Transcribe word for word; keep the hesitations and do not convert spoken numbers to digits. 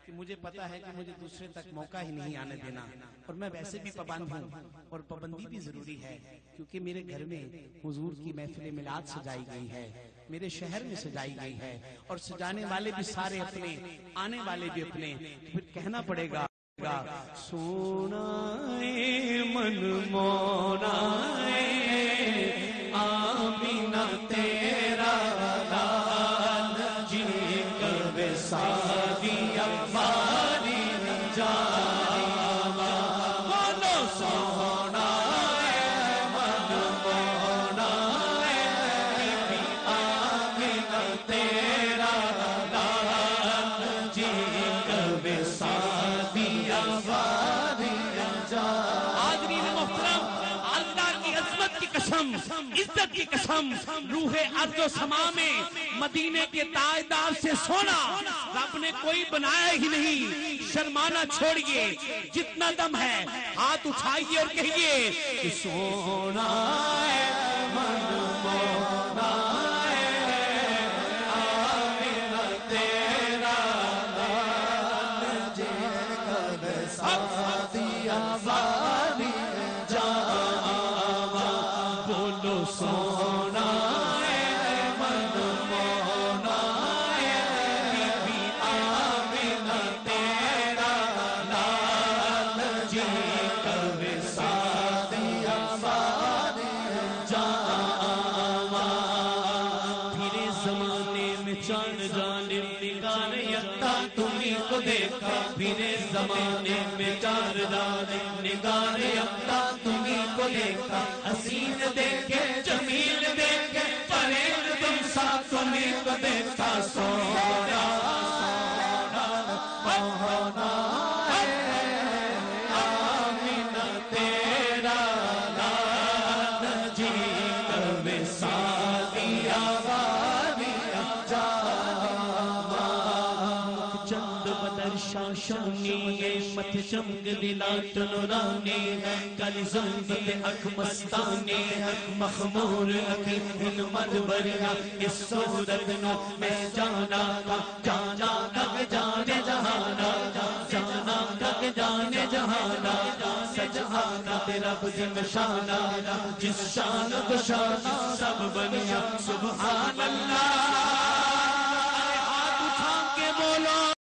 کہ مجھے پتا ہے کہ مجھے دوسرے تک موقع ہی نہیں آنے دینا، اور میں ویسے بھی پابند ہوں، اور پابندی بھی ضروری ہے کیونکہ میرے گھر میں حضور کی محفل میلاد سجائی گئی ہے، میرے شہر میں سجائی گئی ہے، اور سجانے والے بھی سارے اپنے، آنے والے بھی اپنے، پھر کہنا پڑے گا سونا اے من مونا اے آمینہ تیرا لال جی کب سادی اکباری جاوا بولو سونا اے من مونا اے آمینہ تیرا لال جی کب سادی حاضرین محترم، اللہ کی عظمت کی قسم، عزت کی قسم، روح ارض و سما میں مدینے کے تاجدار سے سونا رب نے کوئی بنایا ہی نہیں۔ شرمانا چھوڑیے، جتنا دم ہے ہاتھ اٹھائیے اور کہیے کہ سونا ہے من مونا ہے آمینہ تیرا لال جی کب سادی آبادی جاوا بولو سونا ہے من مونا ہے بی بی آمینہ تیرا لال جی کب سادی آبادی جاوا پھر زمانے میں چاند جانب نگار یکتا تمہیں کو دیکھا، پھر زمانے میں چار جانب نگار یکتا تمہیں کو دیکھا، حسین دیکھے جمیل دیکھے پرین تم سا تمہیں کو دیکھا، سونا سونا ہے آمینہ تیرا لال جی کب سادی آبادی جاوا چند بدر شاشانی مت چمک دلات نورانی کل زلفت اک مستانی مخمور اکی ان مدبریا اس صورت نو میں جانا کا جانا کگ جانے جہانا جانا کگ جانے جہانا سجہانا تیرا بزم شانا جس شان کو شانا سب بنیا سبحان اللہ۔ ہاتھ اٹھا کے بولو